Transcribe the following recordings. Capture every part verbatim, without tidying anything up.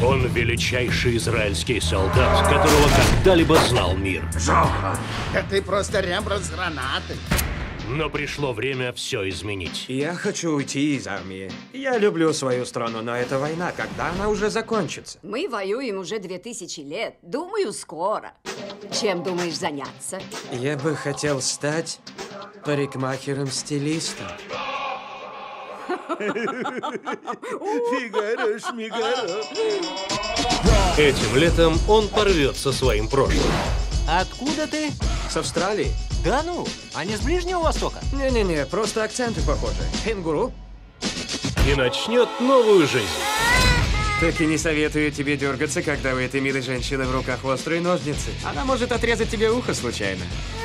Он величайший израильский солдат, которого когда-либо знал мир. Жохан, ты просто Рембрандт с гранатой. Но пришло время все изменить. Я хочу уйти из армии. Я люблю свою страну, но это война. Когда она уже закончится? Мы воюем уже две тысячи лет. Думаю, скоро. Чем думаешь заняться? Я бы хотел стать парикмахером-стилистом. Фигаро, шмигаро. Этим летом он порвет со своим прошлым. Откуда ты? С Австралии? Да ну, а не с Ближнего Востока? Не-не-не, просто акценты похожи. Кенгуру. И начнет новую жизнь. Так и не советую тебе дергаться, когда у этой милой женщины в руках острые ножницы. Она может отрезать тебе ухо случайно.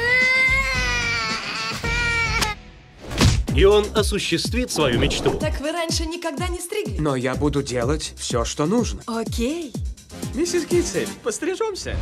И он осуществит свою мечту. Так вы раньше никогда не стригли? Но я буду делать все, что нужно. Окей. Миссис Китсель, пострижемся.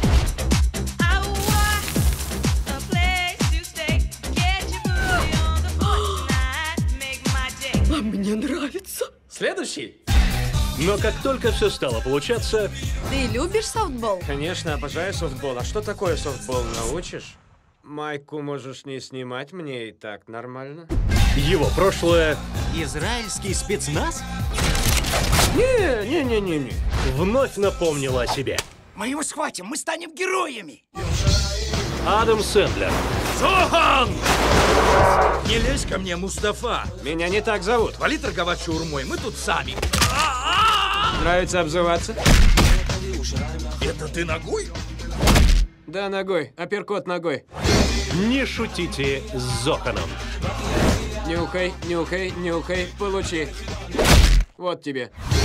А мне нравится. Следующий. Но как только все стало получаться, Ты любишь софтбол? Конечно, обожаю софтбол. А что такое софтбол, научишь? Майку можешь не снимать, мне и так нормально. его прошлое Израильский спецназ? Не-не-не-не-не. вновь напомнило о себе. Мы его схватим, мы станем героями. Адам Сэндлер. Жохан! Не лезь ко мне, Мустафа. Меня не так зовут. Вали торговать шаурмой, мы тут сами. Нравится обзываться? Это ты ногой? Да, ногой. Апперкот ногой. Не шутите с Зоханом. Нюхай, нюхай, нюхай, получи. Вот тебе.